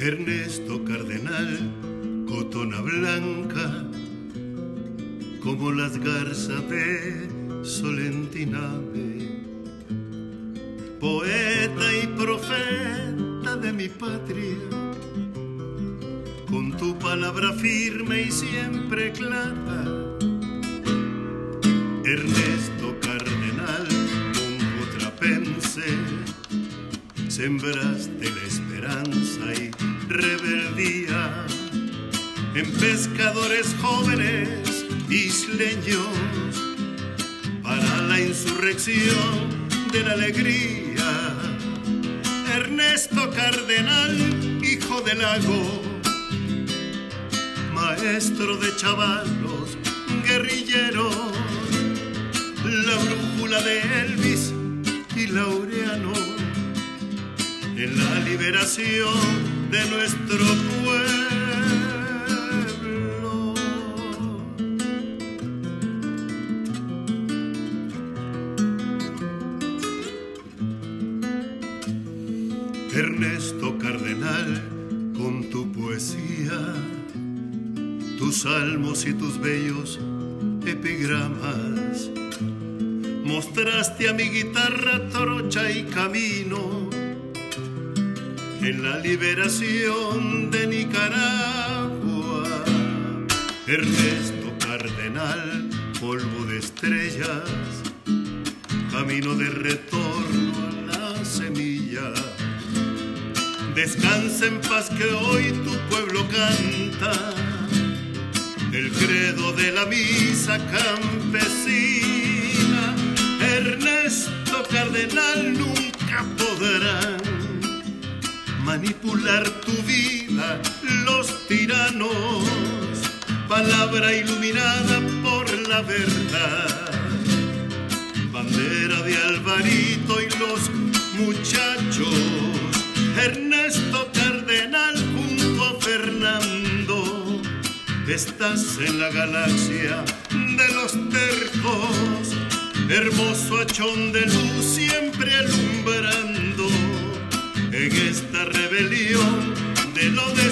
Ernesto Cardenal, cotona blanca, como las garzas de Solentiname, poeta y profeta de mi patria, con tu palabra firme y siempre clara. Ernesto Cardenal, congotrapense, sembraste la esperanza y rebeldía en pescadores jóvenes isleños para la insurrección de la alegría. Ernesto Cardenal, hijo del lago, maestro de chavalos guerrilleros, la brújula de Elvis y Laureano en la liberación de nuestro pueblo. Ernesto Cardenal, con tu poesía, tus salmos y tus bellos epigramas, mostraste a mi guitarra trocha y camino en la liberación de Nicaragua. Ernesto Cardenal, polvo de estrellas, camino de retorno a la semilla. Descansa en paz que hoy tu pueblo canta el credo de la misa campesina. Ernesto Cardenal, nunca podrán manipular tu vida los tiranos, palabra iluminada por la verdad, bandera de Alvarito y los muchachos. Ernesto Cardenal, junto a Fernando, estás en la galaxia de los tercos, hermoso hachón de luz siempre alumbrando en esta rebelión de lo de